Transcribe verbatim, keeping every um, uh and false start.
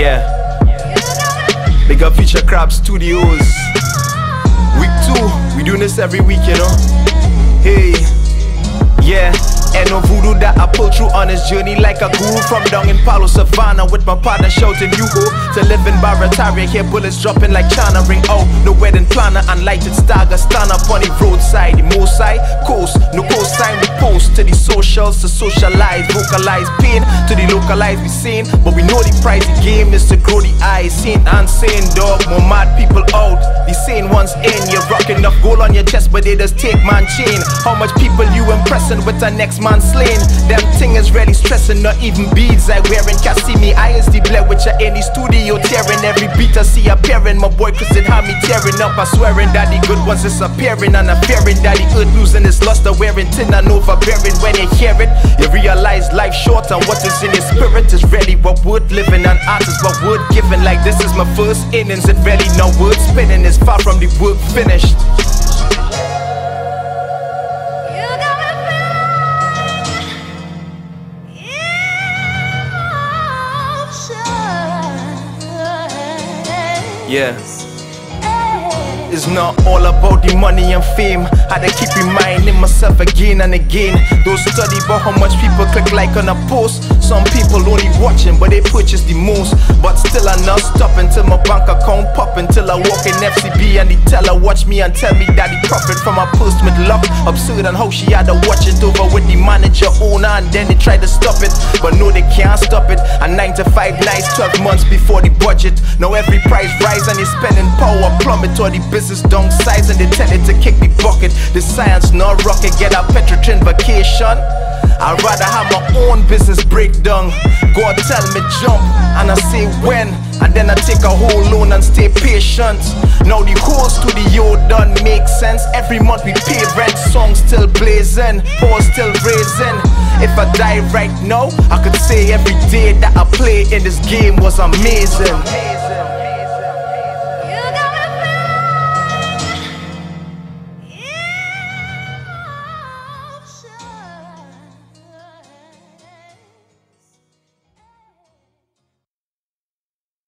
Yeah. Big up Future Crab Studios. Week two, we doing this every week, you know. Hey, yeah. And no voodoo that I pull through on this journey like a guru from down in Palo Savannah with my partner shouting you go to live in Barataria. Hear bullets dropping like China. Ring out, no wedding planner. Unlighted stagger stand up on the roadside. The most side coast, no cosign. We post to the socials to socialize, vocalize pain to the localized. We sane, but we know the price. The game is to grow the eyes. Saint and sane dog, more mad people out. The sane ones in. You're rocking enough gold on your chest, but they just take man chain. How much people you impressing with the next man slain? Them thing is really stressing, not even beads I wearing. Can't see me, I is the bled with you in the studio tearing. Every beat I see appearing, my boy Chris did have me tearing up. I swearing that the good ones disappearing, and I'm fearing that the earth losing its luster, wearing tin and overbearing. When you hear it, you realize life short, and what is in your spirit is really what worth living. An artist what worth giving. Like this is my first innings, it really no word spinning. It's far from the work finished. Yeah. It's not all about the money and fame. Had to keep reminding myself again and again. Don't study about how much people click like on a post. Some people only watching, but they purchase the most. But still I not stop until my bank account pop. Until I walk in F C B and the teller watch me and tell me that he profit from a post with luck. Absurd and how she had to watch it over with the manager owner, and then they tried to stop it, but no they can't stop it. A nine to five nights, twelve months before the budget. Now every price rise and they spending power plummet. Or the business downsize and they tell it to kick the bucket. The science not rocket, get a Petrotrin vacation. I'd rather have my own business breakdown. God tell me jump, and I say when, and then I take a whole loan and stay patient. Now the whole studio done make sense. Every month we pay rent, songs still blazing, pause still raising. If I die right now, I could say every day that I play in this game was amazing.